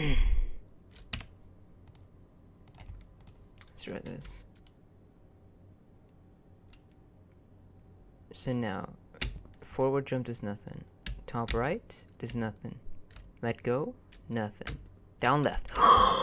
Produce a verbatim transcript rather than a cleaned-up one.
Let's try this. So now, forward jump does nothing. Top right does nothing. Let go, nothing. Down left.